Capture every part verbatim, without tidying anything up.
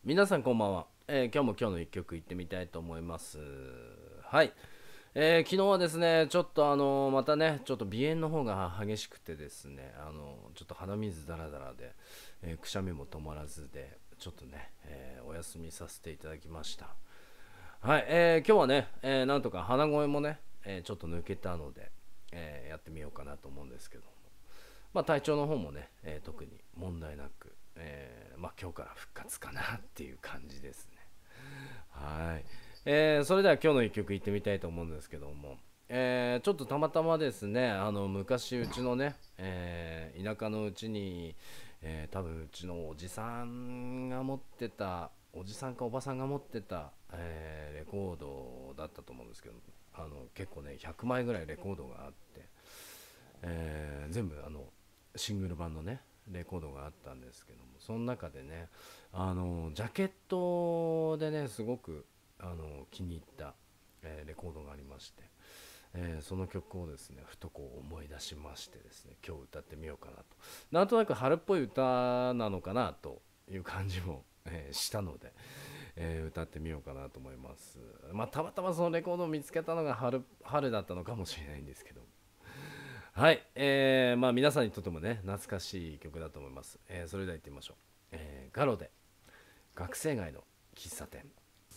皆さんこんばんは、えー今日も今日の一曲いってみたいと思います。はい、えー昨日はですね、ちょっとあのまたね、ちょっと鼻炎の方が激しくてですね、あのちょっと鼻水だらだらで、えーくしゃみも止まらずで、ちょっとね、えーお休みさせていただきました。はい、えー今日はね、えーなんとか鼻声もね、えーちょっと抜けたので、えーやってみようかなと思うんですけども、まあ、体調の方もね、えー特に問題なく、えーまあ、今日から復活かなっていう感じですね。はい、えーそれでは今日の一曲いってみたいと思うんですけども、えーちょっとたまたまですね、あの昔うちのね、えー田舎のうちに、えー多分うちのおじさんが持ってた、おじさんかおばさんが持ってた、えーレコードだったと思うんですけど、あの結構ねひゃくまいぐらいレコードがあって、えー全部あのシングル版のねレコードがあったんですけども、その中でね、あのジャケットでねすごくあの気に入った、えーレコードがありまして、えーその曲をですねふとこう思い出しましてですね、今日歌ってみようかなと。なんとなく春っぽい歌なのかなという感じも、えーしたので、えー歌ってみようかなと思います。まあたまたまそのレコードを見つけたのが春春だったのかもしれないんですけど、はい、えーまあ、皆さんにとってもね懐かしい曲だと思います。えーそれでは行ってみましょう。えーガロで学生街の喫茶店。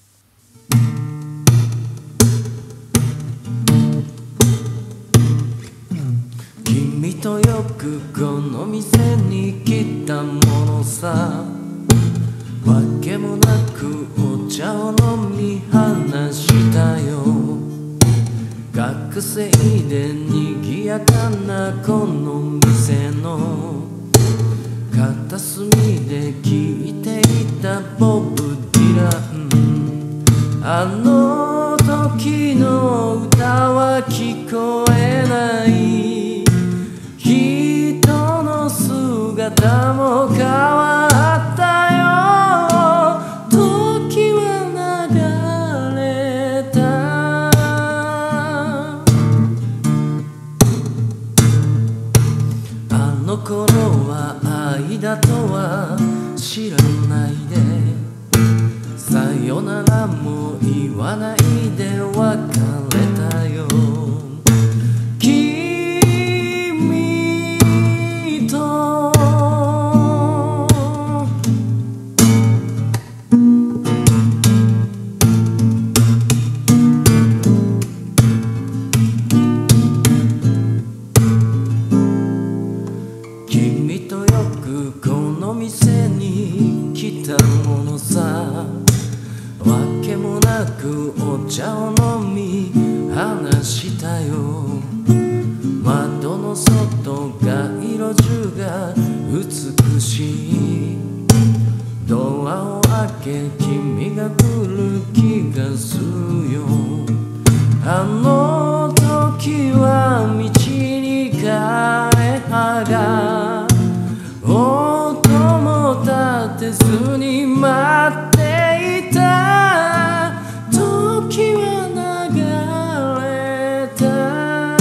君とよくこの店に来たものさ、わけもなくお茶を飲み話したよ。学生で賑やかなこの店の片隅で聴いていたボブ・ディラン、あの時の歌は聞こえない、人の姿も変わったよ、時は流れた。あの頃は愛だとは知らないで、さよならも言わないで別れたよ。君と君とよくこの店に来たものさ、わけもなくお茶を飲み話したよ。窓の外が色中が美しい、ドアを開け君が来る気がするよ。あの時は道に枯れ葉が音も立てずに待っていた、時は流れた。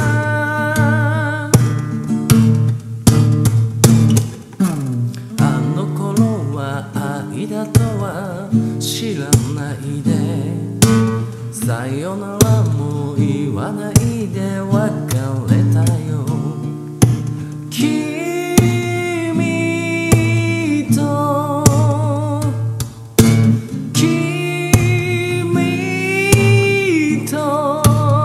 あの頃は愛だとは知らないで、さよならも言わないで別れたよ。君と君と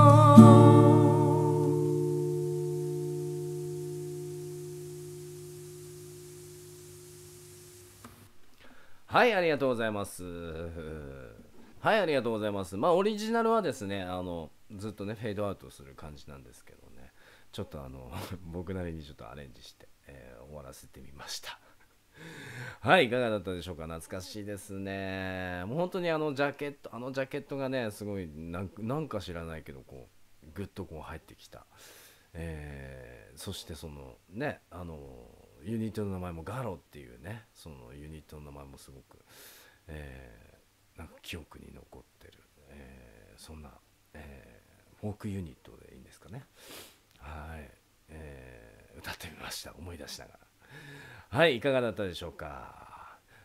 はい、ありがとうございます。はい、ありがとうございます。まあオリジナルはですね、あのずっとねフェードアウトする感じなんですけどね、ちょっとあの僕なりにちょっとアレンジして、えー終わらせてみました。はい、いかがだったでしょうか。懐かしいですね。もう本当にあのジャケット、あのジャケットがね、すごいなんなんか知らないけど、こうぐっとこう入ってきた。えーそしてそのね、あのユニットの名前もガロっていうね、そのユニットの名前もすごく、えーなんか記憶に残ってる、えーそんな、えーフォークユニットでいいんですかね。はい、えー歌ってみました。思い出しながら。はい、いかがだったでしょうか。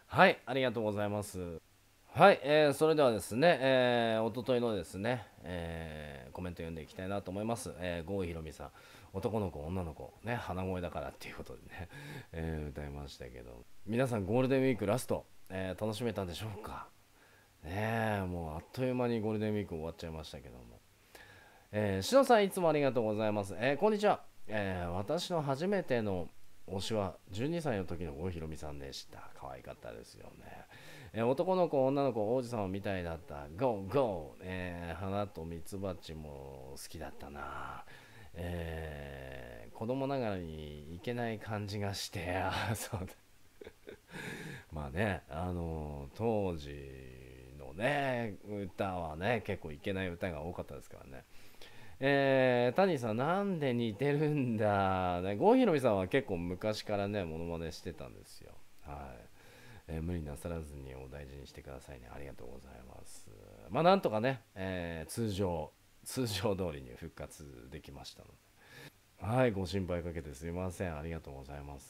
はい、ありがとうございます。はい、えー、それではですね、えー、おとといのですね、えー、コメント読んでいきたいなと思います。えー、郷ひろみさん、男の子、女の子、ね、鼻声だからっていうことでね、えー、歌いましたけど、皆さんゴールデンウィークラスト、えー、楽しめたんでしょうか。ねえ、もうあっという間にゴールデンウィーク終わっちゃいましたけども。えー、しのさんいつもありがとうございます。えー、こんにちは。えー、私の初めての推しはじゅうにさいの時の郷ひろみさんでした。可愛かったですよね。えー、男の子、女の子、王子様みたいだった。ゴーゴー、えー、花とミツバチも好きだったな。えー、子供ながらにいけない感じがして、あそうだ。まあね、あのー当時のね、歌はね、結構いけない歌が多かったですからね。えー、タニーさん、なんで似てるんだ、ね、郷ひろみさんは結構昔からね、モノマネしてたんですよ。はい。えー無理なさらずにお大事にしてくださいね。ありがとうございます。まあ、なんとかね、えー通常、通常通りに復活できましたので。はい、ご心配かけてすいません。ありがとうございます。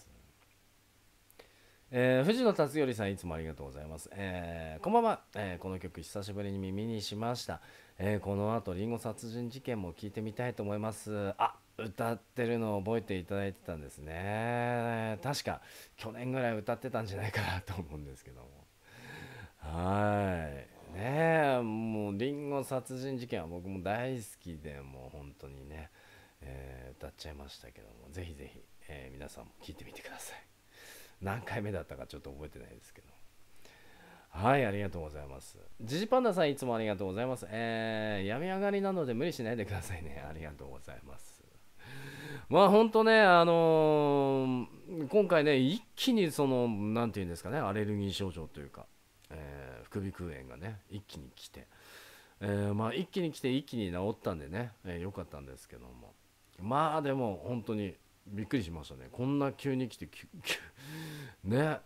えー藤野達頼さんいつもありがとうございます、えーこんばんは、えーこの曲久しぶりに耳にしました、えーこの後リンゴ殺人事件も聞いてみたいと思います。あ、歌ってるのを覚えていただいてたんですね。確か去年ぐらい歌ってたんじゃないかなと思うんですけども。はいねえ、もうリンゴ殺人事件は僕も大好きで、もう本当にね、えー歌っちゃいましたけども、ぜひぜひ、えー皆さんも聞いてみてください。何回目だったかちょっと覚えてないですけど。はい、ありがとうございます。ジジパンダさんいつもありがとうございます。えー、病み上がりなので無理しないでくださいね。ありがとうございます。まあ本当ね、あのー今回ね、一気にその、なんていうんですかね、アレルギー症状というか、えー副鼻腔炎がね、一気に来て、えーまあ一気に来て一気に治ったんでね、えー、よかったんですけども。まあでも本当にびっくりしましたね。こんな急に来て、きゅきゅね、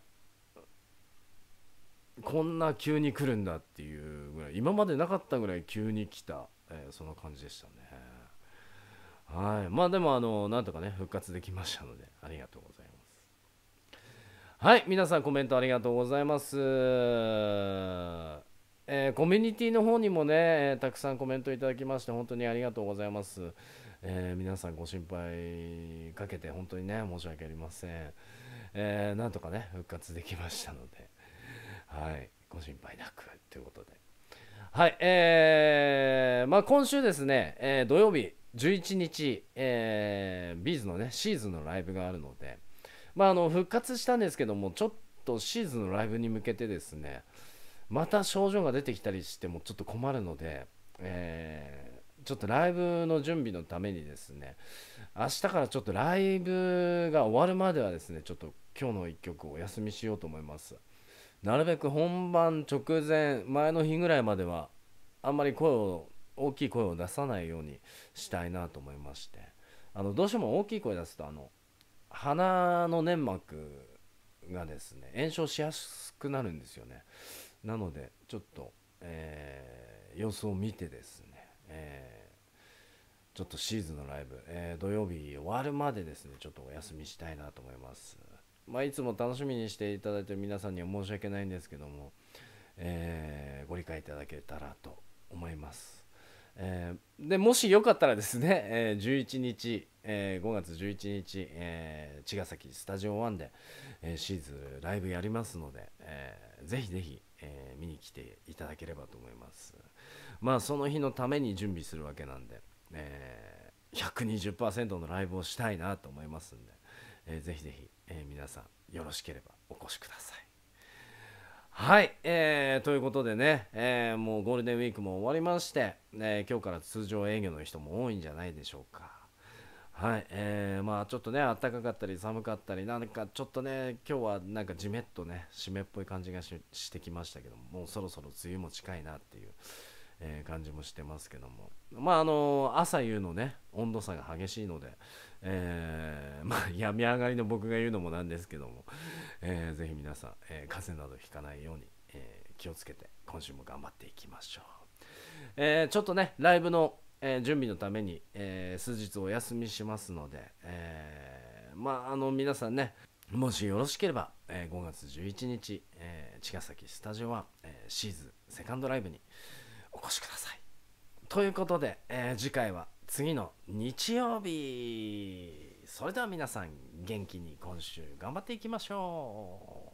こんな急に来るんだっていうぐらい、今までなかったぐらい急に来た、えーそんな感じでしたね。はい、まあでもあのなんとかね復活できましたのでありがとうございます。はい、皆さんコメントありがとうございます。えーコミュニティの方にもね、えーたくさんコメントいただきまして本当にありがとうございます。えー皆さんご心配かけて本当にね申し訳ありません。えーなんとかね復活できましたので、はい、ご心配なくということで。はい、えー、まあ今週ですね、えー土曜日じゅういちにち、えービーズのね、シーズンのライブがあるので、まああの復活したんですけども、ちょっとシーズンのライブに向けてですね、また症状が出てきたりしてもちょっと困るので、えーちょっとライブの準備のためにですね、明日からちょっとライブが終わるまではですね、ちょっと今日のいっきょくお休みしようと思います。なるべく本番直前前の日ぐらいまではあんまり声を大きい声を出さないようにしたいなと思いまして、あのどうしても大きい声出すとあの鼻の粘膜がですね炎症しやすくなるんですよね。なのでちょっと、えー様子を見てですね、えーちょっとシーズンのライブ、えー土曜日終わるまでですねちょっとお休みしたいなと思います。まあ、いつも楽しみにしていただいている皆さんには申し訳ないんですけども、えーご理解いただけたらと思います。えーでもしよかったらですね、えーじゅういちにち、えーごがつじゅういちにち、えー茅ヶ崎スタジオワンで、えーシーズンライブやりますので、えーぜひぜひ、えー見に来ていただければと思います。まあその日のために準備するわけなんで、えーひゃくにじゅっパーセントのライブをしたいなと思いますんで、えーぜひぜひ、えー皆さんよろしければお越しください。はい、えーということでね、えーもうゴールデンウィークも終わりまして、えー今日から通常営業の人も多いんじゃないでしょうか。はい、えーまあちょっとね暖かかったり寒かったりなんかちょっとね今日はなんかじめっとね湿っぽい感じがししてきましたけども、もうそろそろ梅雨も近いなっていう、えー感じもしてますけども、まああの朝夕のね温度差が激しいので、えーまあ病み上がりの僕が言うのもなんですけども、えーぜひ皆さん、えー風邪などひかないように、えー気をつけて今週も頑張っていきましょう。えーちょっとねライブの、えー準備のために、えー数日お休みしますので、えーまああの皆さんねもしよろしければ、えーごがつじゅういちにち、えー茅ヶ崎スタジオワン、えーシーズセカンドライブにお越しください。ということで、えー次回は次の日曜日。それでは皆さん元気に今週頑張っていきましょう。